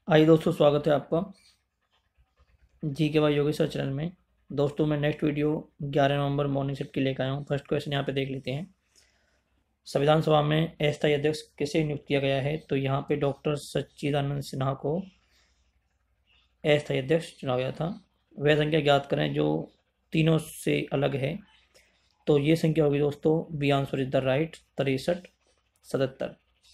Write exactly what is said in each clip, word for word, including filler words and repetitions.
आइए दोस्तों, स्वागत है आपका जी के वाई योगेश्वर चैनल में। दोस्तों मैं नेक्स्ट वीडियो ग्यारह नवंबर मॉर्निंग शिफ्ट की लेकर आया हूँ। फर्स्ट क्वेश्चन यहाँ पे देख लेते हैं। संविधान सभा में अस्थायी अध्यक्ष किसे नियुक्त किया गया है? तो यहाँ पे डॉक्टर सच्चिदानंद सिन्हा को अस्थायी अध्यक्ष चुना गया था। वह संख्या ज्ञात करें जो तीनों से अलग है। तो ये संख्या होगी दोस्तों, B answer is the right, तिरसठ सतहत्तर।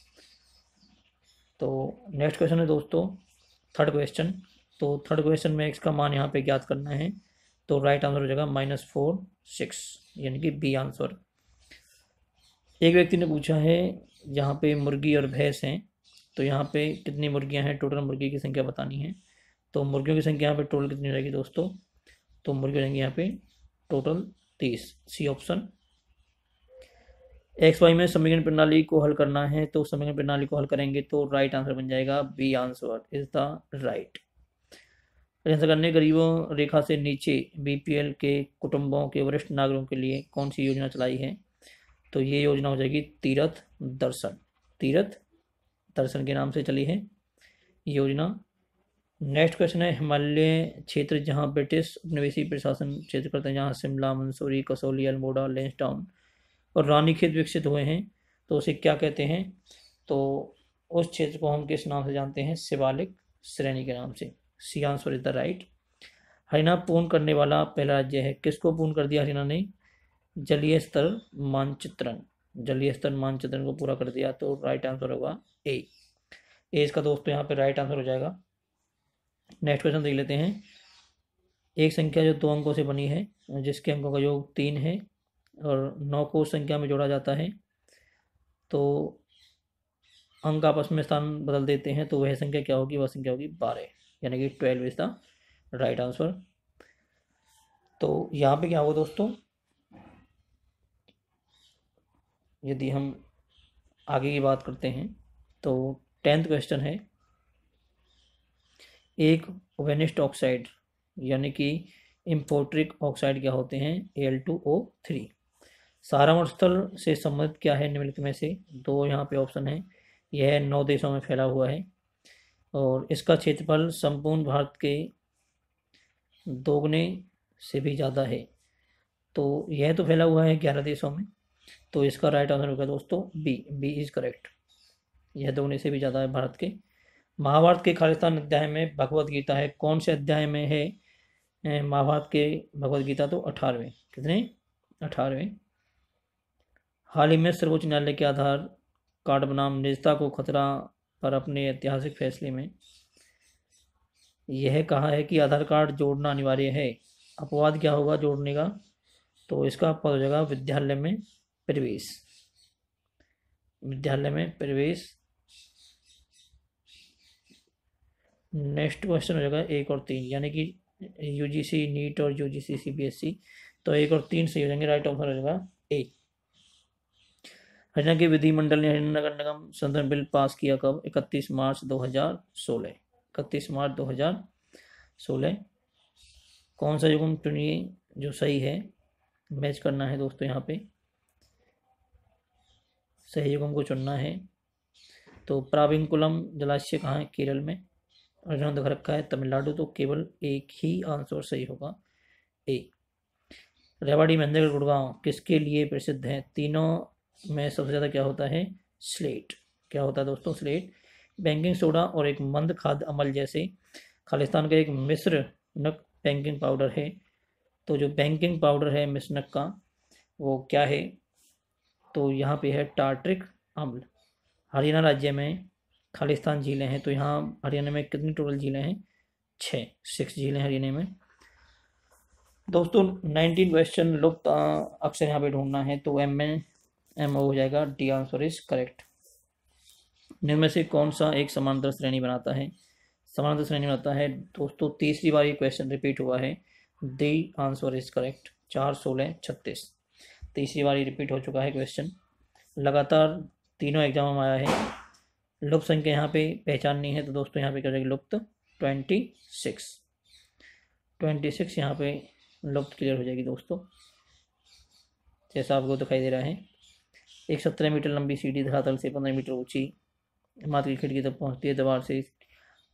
तो नेक्स्ट क्वेश्चन है दोस्तों थर्ड क्वेश्चन। तो थर्ड क्वेश्चन में एक्स का मान यहाँ पे ज्ञात करना है। तो राइट आंसर हो जाएगा माइनस फोर सिक्स, यानी कि बी आंसर। एक व्यक्ति ने पूछा है, यहाँ पे मुर्गी और भैंस हैं, तो यहाँ पे कितनी मुर्गियाँ हैं, टोटल मुर्गी की संख्या बतानी है। तो मुर्गियों की संख्या यहाँ पे टोटल कितनी रहेगी दोस्तों? तो मुर्गी रहेंगी यहाँ पे टोटल तीस, सी ऑप्शन। एक्स वाई में समीकरण प्रणाली को हल करना है, तो समीकरण प्रणाली को हल करेंगे तो राइट आंसर बन जाएगा B answer is the right. Answer करने गरीबों रेखा से नीचे बीपीएल के कुटुंबों के वरिष्ठ नागरिकों के लिए कौन सी योजना चलाई है? तो ये योजना हो जाएगी तीरथ दर्शन। तीरथ दर्शन के नाम से चली है योजना। नेक्स्ट क्वेश्चन है, हिमालय क्षेत्र जहां ब्रिटिश उपनिवेशी प्रशासन क्षेत्र करते हैं, जहां शिमला, मंसूरी, कसौली, अल्मोड़ा, लैंसडाउन और रानीखेत विकसित हुए हैं, तो उसे क्या कहते हैं? तो उस क्षेत्र को हम किस नाम से जानते हैं? शिवालिक श्रेणी के नाम से। C answer is the right. Haryana पूर्ण करने वाला पहला राज्य है। किसको पूर्ण कर दिया हरियाणा ने? जलीय स्तर मानचित्रण। जलीय स्तर मानचित्रण को पूरा कर दिया, तो राइट आंसर होगा ए। ए इसका दोस्तों यहाँ पे राइट आंसर हो जाएगा। नेक्स्ट क्वेश्चन देख लेते हैं। एक संख्या जो दो अंकों से बनी है, जिसके अंकों का योग तीन है और नौ को उस संख्या में जोड़ा जाता है, तो अंक आपस में स्थान बदल देते हैं, तो वह संख्या क्या होगी? वह संख्या होगी बारह, यानी कि twelve is the right answer. तो यहाँ पे क्या होगा दोस्तों, यदि हम आगे की बात करते हैं तो टेंथ क्वेश्चन है, एक वेनिस्ट ऑक्साइड यानी कि इम्फोट्रिक ऑक्साइड क्या होते हैं? A L two O three. सहारामठ स्थल से संबंधित क्या है निम्नलिखित में से? दो यहाँ पे ऑप्शन है। यह नौ देशों में फैला हुआ है और इसका क्षेत्रफल संपूर्ण भारत के दोगुने से भी ज़्यादा है। तो यह तो फैला हुआ है ग्यारह देशों में, तो इसका राइट आंसर होगा दोस्तों बी। B is correct. यह दोगुने से भी ज़्यादा है भारत के। महाभारत के खालिस्तान अध्याय में भगवत गीता है, कौन से अध्याय में है महाभारत के भगवत गीता? तो अठारहवें। कितने? अठारहवें। हाल ही में सर्वोच्च न्यायालय के आधार कार्ड बनाम निजता को खतरा पर अपने ऐतिहासिक फैसले में यह कहा है कि आधार कार्ड जोड़ना अनिवार्य है। अपवाद क्या होगा जोड़ने का? तो इसका अपवाद हो जाएगा विद्यालय में प्रवेश। विद्यालय में प्रवेश। नेक्स्ट क्वेश्चन हो जाएगा एक और तीन, यानी कि यूजीसी नीट और यूजीसी सीबीएसई, तो एक और तीन सही हो जाएंगे। राइट आंसर हो जाएगा ए। हरियाणा के विधिमंडल ने हरियाणा नगर निगम संशोधन बिल पास किया कब? इकतीस मार्च दो हज़ार सोलह। इकतीस मार्च दो हज़ार सोलह। कौन सा युग्म चुनिए जो सही है? मैच करना है दोस्तों, यहाँ पे सही युग्म को चुनना है। तो प्राविंकुलम जलाशय कहाँ है? केरल में। अर्जुन दिखा रखा है तमिलनाडु, तो केवल एक ही आंसर सही होगा, ए। रेवाड़ी, महेंद्रगढ़, गुड़गांव किसके लिए प्रसिद्ध है? तीनों में सबसे ज़्यादा क्या होता है? स्लेट। क्या होता है दोस्तों? स्लेट। बेकिंग सोडा और एक मंद खाद्य अम्ल जैसे खालिस्तान का एक मिश्र नक बेकिंग पाउडर है, तो जो बेकिंग पाउडर है मिश्रनक का वो क्या है? तो यहाँ पे है टार्ट्रिक अम्ल। हरियाणा राज्य में खालिस्तान झीलें हैं, तो यहाँ हरियाणा में कितनी टोटल झीलें हैं? छः, सिक्स झीलें हरियाणा में। दोस्तों नाइनटीन क्वेश्चन लुप्त अक्षर यहाँ पे ढूंढना है, तो एम में एम हो जाएगा। D answer is correct. निम्न में से कौन सा एक समांतर श्रेणी बनाता है? समांतर श्रेणी बनाता है दोस्तों, तीसरी बार ये क्वेश्चन रिपीट हुआ है। D answer is correct. चार, सोलह, छत्तीस, तीसरी बार ये रिपीट हो चुका है क्वेश्चन। लगातार तीनों एग्जाम में आया है। लुप्त संख्या यहाँ पे पहचाननी है, तो दोस्तों यहाँ पे क्या जाएगी? लुप्त ट्वेंटी सिक्स। ट्वेंटी सिक्स यहाँ पे लुप्त क्लियर हो जाएगी दोस्तों, जैसा आपको दिखाई दे रहा है। एक सत्रह मीटर लंबी सीढ़ी धरातल से पंद्रह मीटर ऊंची इमारत की खिड़की तक पहुंचती है। दीवार से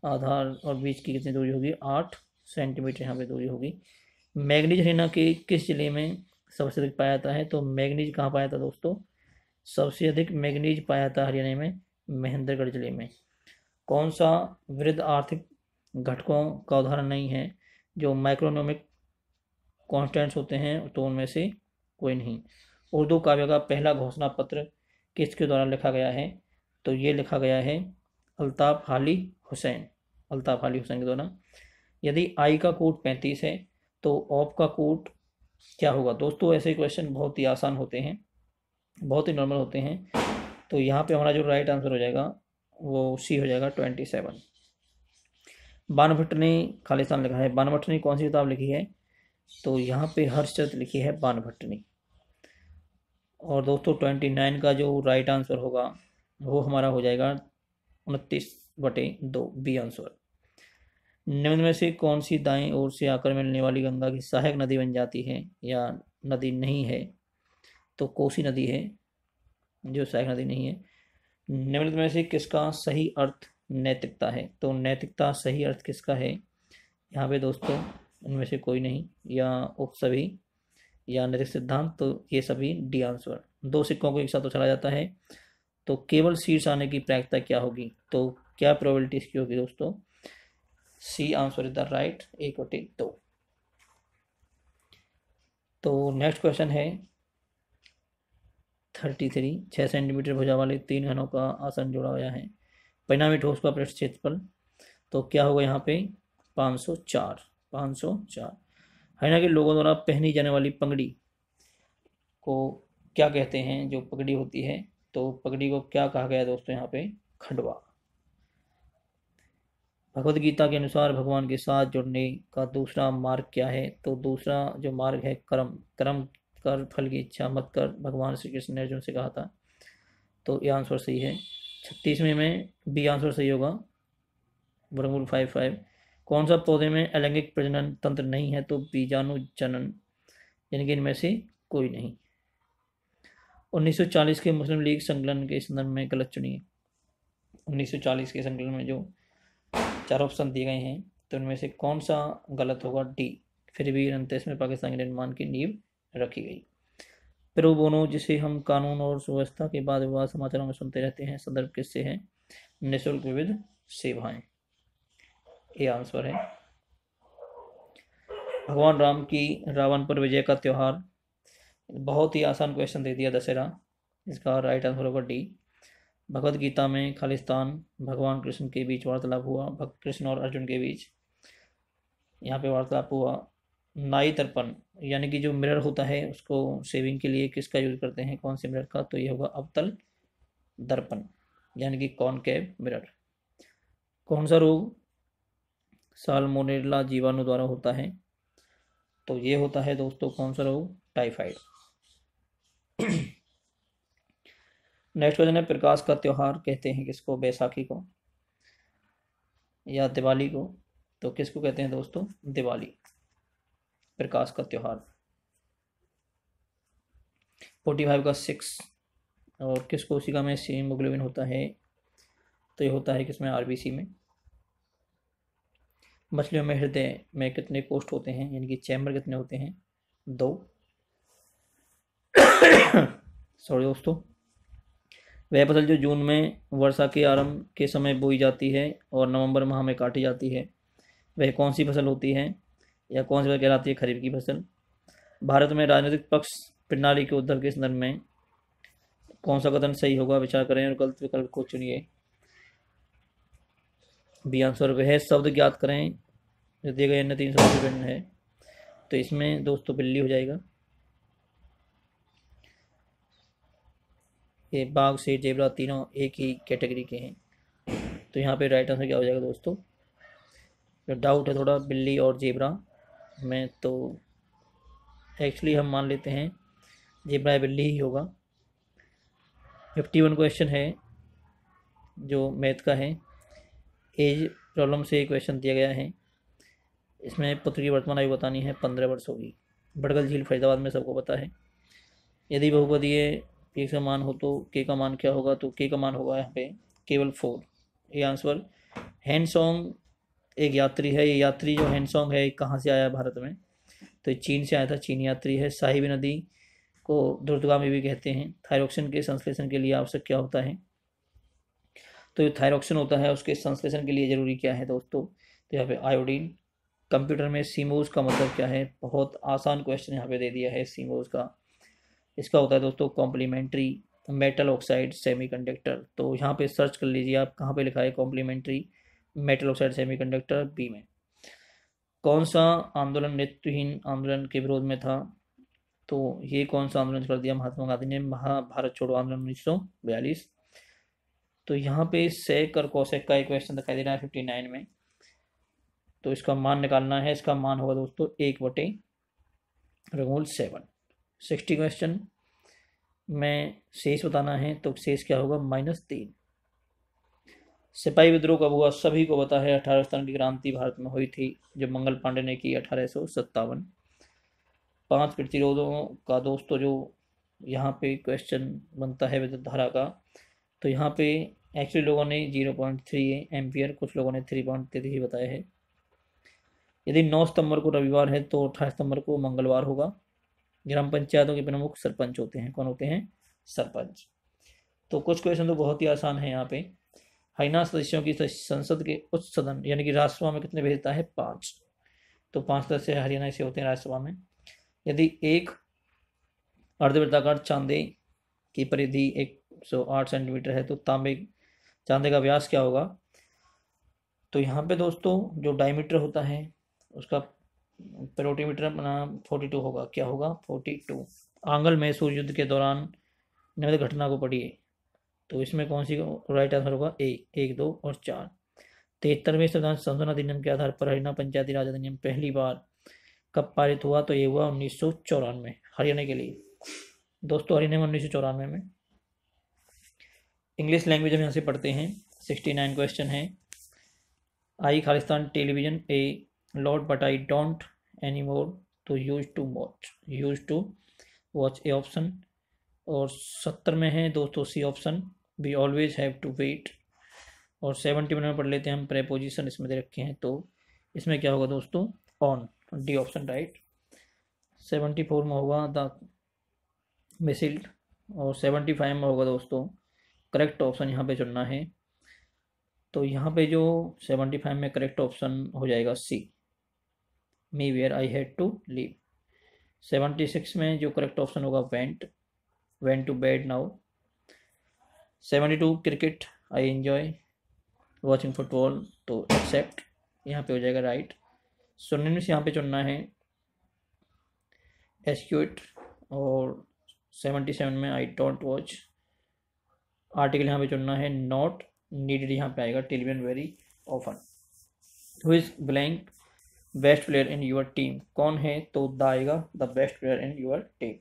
आधार और बीच की कितनी दूरी होगी, आठ सेंटीमीटर यहाँ पे दूरी होगी। मैग्नीज हरियाणा के किस जिले में सबसे अधिक पाया जाता है, तो मैग्नीज कहाँ पाया जाता है दोस्तों, सबसे अधिक मैग्नीज पाया जाता है हरियाणा में महेंद्रगढ़ जिले में। कौन सा वृद्ध आर्थिक घटकों का उदाहरण नहीं है जो माइक्रोनोमिक कॉन्स्टेंट्स होते हैं, तो उनमें से कोई नहीं। उर्दू काव्य का पहला घोषणा पत्र किसके द्वारा लिखा गया है, तो ये लिखा गया है अल्ताफ हाली हुसैन, अल्ताफ हाली हुसैन के द्वारा। यदि आई का कूट पैंतीस है तो ऑफ का कूट क्या होगा दोस्तों, ऐसे क्वेश्चन बहुत ही आसान होते हैं, बहुत ही नॉर्मल होते हैं। तो यहाँ पे हमारा जो राइट आंसर हो जाएगा वो सी हो जाएगा ट्वेंटी सेवन। बाणभट्ट ने खालिस्तान लिखा है, बाणभट्ट ने कौन सी किताब लिखी है, तो यहाँ पे हर्षचरित लिखी है बाणभट्ट ने। और दोस्तों ट्वेंटी नाइन का जो राइट आंसर होगा वो हमारा हो जाएगा उनतीस बटे दो, बी आंसर। निम्न में से कौन सी दाएं ओर से आकर मिलने वाली गंगा की सहायक नदी बन जाती है या नदी नहीं है, तो कोसी नदी है जो सहायक नदी नहीं है। निम्न में से किसका सही अर्थ नैतिकता है, तो नैतिकता सही अर्थ किसका है, यहाँ पे दोस्तों इनमें से कोई नहीं, या उप सभी या नैतिक सिद्धांत, तो ये सभी डी आंसर। दो सिक्कों को एक साथ उछाला जाता है तो केवल शीर्ष आने की प्रायिकता क्या होगी, तो क्या प्रोबेबिलिटी इसकी होगी दोस्तों, C answer is the right, एक बटे दो। तो नेक्स्ट क्वेश्चन है थर्टी थ्री। छः सेंटीमीटर भुजा वाले तीन घनों का आसन जोड़ा गया है, परिणामी ठोस का पृष्ठ क्षेत्रफल तो क्या होगा यहाँ पे पाँच सौ चार, पाँच सौ चार। हरियाणा के लोगों द्वारा पहनी जाने वाली पगड़ी को क्या कहते हैं, जो पगड़ी होती है, तो पगड़ी को क्या कहा गया दोस्तों यहाँ पे, खंडवा। भगवद गीता के अनुसार भगवान के साथ जुड़ने का दूसरा मार्ग क्या है, तो दूसरा जो मार्ग है कर्म, कर्म कर फल की इच्छा मत कर, भगवान श्री कृष्ण ने अर्जुन से कहा था, तो ये आंसर सही है। छत्तीसवें में बी आंसर सही होगा, वर्गमूल फाइव फाइव। कौन सा पौधे में अलैंगिक प्रजनन तंत्र नहीं है, तो बीजाणु जनन, यानी कि इनमें से कोई नहीं। उन्नीस सौ चालीस के मुस्लिम लीग संकलन के संदर्भ में गलत चुनिए। उन्नीस सौ चालीस के संकलन में जो चार ऑप्शन दिए गए हैं तो उनमें से कौन सा गलत होगा, डी। फिर भी उनतीस में पाकिस्तान के निर्माण की नींव रखी गई। प्रो बोनो, जिसे हम कानून और सुव्यवस्था के बाद विवाद समाचारों में सुनते रहते हैं, संदर्भ किससे है, निःशुल्क विविध सेवाएं, ये आंसर है। भगवान राम की रावण पर विजय का त्योहार, बहुत ही आसान क्वेश्चन दे दिया, दशहरा, इसका राइट आंसर होगा डी। भगवद गीता में खालिस्तान भगवान कृष्ण के बीच वार्तालाप हुआ, भक्त कृष्ण और अर्जुन के बीच यहाँ पे वार्तालाप हुआ। नाई तर्पण यानी कि जो मिरर होता है उसको शेविंग के लिए किसका यूज करते हैं, कौन से मिरर का, तो ये होगा अवतल दर्पण यानी कि कॉनकेव मिरर। कौन सा रोग साल्मोनेला जीवाणु द्वारा होता है, तो ये होता है दोस्तों कौन सा रोग, टाइफाइड। नेक्स्ट क्वेश्चन है, प्रकाश का त्योहार कहते हैं किसको, बैसाखी को या दिवाली को, तो किसको कहते हैं दोस्तों, दिवाली, प्रकाश का त्योहार। फोर्टी फाइव का सिक्स, और किस कोशिका में हीमोग्लोबिन होता है, तो ये होता है किसमें, आरबीसी में। मछलियों में हृदय में कितने कोष्ठ होते हैं, यानी कि चैम्बर कितने होते हैं, दो। सॉरी दोस्तों, वह फसल जो जून में वर्षा के आरंभ के समय बोई जाती है और नवंबर माह में काटी जाती है, वह कौन सी फसल होती है, या कौन सी फसल कहलाती है, खरीफ की फसल। भारत में राजनीतिक पक्ष प्रणाली के उद्भव के संदर्भ में कौन सा कथन सही होगा, विचार करें और गलत विकल्प को चुनिए। बी आंसर, वह शब्द ज्ञात करें जो दिए गए अन्य तीन शब्द से भिन्न है, तो इसमें दोस्तों बिल्ली हो जाएगा। ये बाघ शेर जेबरा तीनों एक ही कैटेगरी के हैं, तो यहाँ पे राइट आंसर क्या हो जाएगा दोस्तों, जो डाउट है थोड़ा बिल्ली और जेबरा में, तो एक्चुअली हम मान लेते हैं जेबरा बिल्ली ही होगा। फिफ्टी वन क्वेश्चन है जो मैथ का है, एज प्रॉब्लम से क्वेश्चन दिया गया है। इसमें पुत्र की वर्तमान आयु बतानी है, पंद्रह वर्ष होगी। बड़गल झील फरीदाबाद में सबको पता है। यदि बहुपदीय के का मान हो तो के का मान क्या होगा, तो के का मान होगा यहाँ पे केवल फोर, ये आंसर। हैंड सॉन्ग एक यात्री है, ये यात्री जो हैंसोंग है कहाँ से आया भारत में, तो चीन से आया था, चीनी यात्री है। साहिबी नदी को द्रुतगामी भी कहते हैं। थायरोक्सिन के संश्लेषण के लिए आवश्यक क्या होता है, तो ये थायरोक्सिन होता है, उसके संश्लेषण के लिए जरूरी क्या है दोस्तों, तो यहाँ पे आयोडीन। कंप्यूटर में सीमोस का मतलब क्या है, बहुत आसान क्वेश्चन यहाँ पे दे दिया है सीमोस का। इसका होता है दोस्तों कॉम्प्लीमेंट्री मेटल ऑक्साइड सेमीकंडक्टर। तो यहाँ पे सर्च कर लीजिए आप, कहाँ पे लिखा है complementary metal oxide semiconductor, B में। कौन सा आंदोलन नेतृत्वहीन आंदोलन के विरोध में था, तो ये कौन सा आंदोलन कर दिया महात्मा गांधी ने, महाभारत छोड़ो आंदोलन उन्नीस सौ बयालीस। तो यहाँ पे सेक और कोसेक का एक क्वेश्चन दिखाई दे रहा है फिफ्टी नाइन में, तो इसका मान निकालना है। इसका मान होगा दोस्तों एक बटे रमूल सेवन। सिक्सटी क्वेश्चन में शेष बताना है, तो शेष क्या होगा माइनस तीन। सिपाही विद्रोह कब हुआ, सभी को पता है, अठारह स्तंभ की क्रांति भारत में हुई थी जो मंगल पांडे ने की अठारह सौ सत्तावन। पांच प्रतिरोधों का दोस्तों जो यहाँ पे क्वेश्चन बनता है विद्युत धारा का, तो यहाँ पे एक्चुअली लोगों ने जीरो पॉइंट थ्री एम्पियर, कुछ लोगों ने थ्री पॉइंट थ्री बताया है। यदि नौ सितंबर को रविवार है तो अठारह सितंबर को मंगलवार होगा। ग्राम पंचायतों के प्रमुख सरपंच होते हैं, कौन होते हैं, सरपंच। तो कुछ क्वेश्चन तो बहुत ही आसान है यहाँ पे। हरियाणा सदस्यों की संसद के उच्च सदन यानी कि राज्यसभा में कितने भेजता है, पाँच। तो पाँच सदस्य हरियाणा से होते हैं राज्यसभा में। यदि एक अर्धवृत्ताकार चांदे की परिधि एक सौ आठ सेंटीमीटर है तो तांबे चांदे का व्यास क्या होगा, तो यहाँ पे दोस्तों जो डायमीटर होता है उसका पेरोटीमीटर अपना फोर्टी टू होगा, क्या होगा फोर्टी टू। आंगल में सूर्य युद्ध के दौरान निम्नलिखित घटना को पढ़िए, तो इसमें कौन सी राइट आंसर होगा, ए, एक, दो और चार। तिहत्तरवें संविधान संशोधन अधिनियम के आधार पर हरियाणा पंचायती राज अधिनियम पहली बार कब पारित हुआ, तो ये हुआ उन्नीस सौ चौरानवे हरियाणा के लिए दोस्तों, हरियाणा में उन्नीस सौ चौरानवे में। इंग्लिश लैंग्वेज हम यहाँ से पढ़ते हैं। सिक्सटी नाइन क्वेश्चन है, आई खालिस्तान television a lot but I don't any more, तो use to watch, use to watch a option. और सत्तर में है दोस्तों C option, we always have to wait. और सेवेंटी में पढ़ लेते हैं हम, प्रेपोजिशन इसमें दे रखे हैं, तो इसमें क्या होगा दोस्तों, on, D option right. Seventy four में होगा द मिसिल्ड, और सेवेंटी फाइव में होगा दोस्तों करेक्ट ऑप्शन यहाँ पे चुनना है। तो यहाँ पे जो सेवेंटी फाइव में करेक्ट ऑप्शन हो जाएगा C, me where I had to leave. Seventy six में जो करेक्ट ऑप्शन होगा went, went to bed now. Seventy two cricket, I enjoy watching football, तो एक्सेप्ट यहाँ पे हो जाएगा राइट। सुनने से यहाँ पे चुनना है एस्क्यूट। और सेवेंटी सेवन में आई डोंट वॉच, आर्टिकल यहाँ पे चुनना है नॉट नीडेड, यहाँ पे आएगा television very often. Who is blank best player in your team, कौन है, तो द आएगा the best player in your team.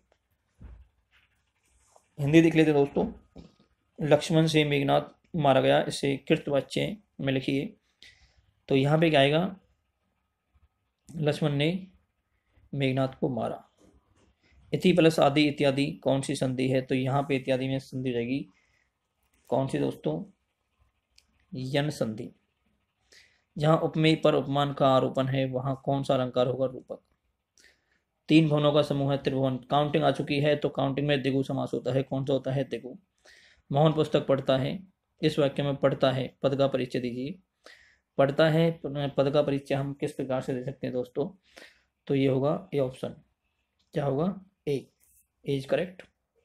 Hindi देख लेते दोस्तों। लक्ष्मण से मेघनाथ मारा गया, इसे कृतवाच्य में लिखिए, तो यहाँ पे क्या आएगा, लक्ष्मण ने मेघनाथ को मारा। इति प्लस आदि इत्यादि कौन सी संधि है, तो यहाँ पे इत्यादि में संधि रहेगी कौन सी दोस्तों, यन संधि। जहाँ उपमेय पर उपमान का आरोपण है वहाँ कौन सा अलंकार होगा, रूपक। तीन भवनों का समूह है त्रिभुवन, काउंटिंग आ चुकी है, तो काउंटिंग में दिगु समास होता है, कौन सा होता है, दिगु। मोहन पुस्तक पढ़ता है, इस वाक्य में पढ़ता है पद का परिचय दीजिए। पढ़ता है पद का परिचय हम किस प्रकार से दे सकते हैं दोस्तों, तो ये होगा ए ऑप्शन, क्या होगा, ए, इज करेक्ट।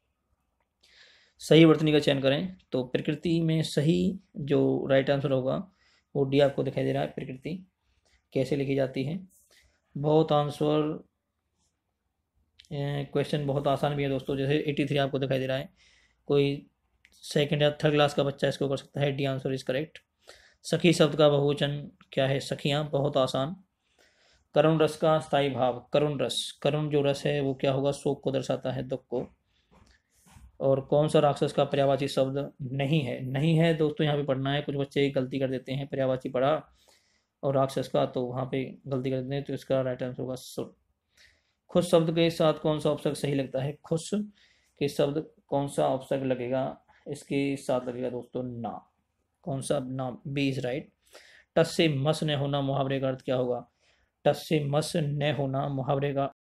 सही वर्तनी का चयन करें, तो प्रकृति में सही जो राइट आंसर होगा वो डी आपको दिखाई दे रहा है। प्रकृति कैसे लिखी जाती है, बहुत आंसर क्वेश्चन बहुत आसान भी है दोस्तों, जैसे तिरासी आपको दिखाई दे रहा है, कोई सेकंड या थर्ड क्लास का बच्चा इसको कर सकता है, डी आंसर इज करेक्ट। सखी शब्द का बहुवचन क्या है, सखियां, बहुत आसान। करुण रस का स्थायी भाव, करुण रस, करुण जो रस है वो क्या होगा, शोक को दर्शाता है, दुख को। और कौन सा राक्षस का पर्यायवाची शब्द नहीं है, नहीं है दोस्तों यहाँ पे पढ़ना है, कुछ बच्चे गलती कर देते हैं, पर्यायवाची पढ़ा और राक्षस का, तो वहाँ पे गलती कर देते हैं, तो इसका राइट आंसर होगा सुर। खुश शब्द के साथ कौन सा उपसर्ग सही लगता है, खुश के शब्द कौन सा उपसर्ग लगेगा, इसके साथ लगेगा दोस्तों ना, कौन सा, ना, बी इज राइट। टस से मस न होना मुहावरे का अर्थ क्या होगा? टस से मस न होना मुहावरे का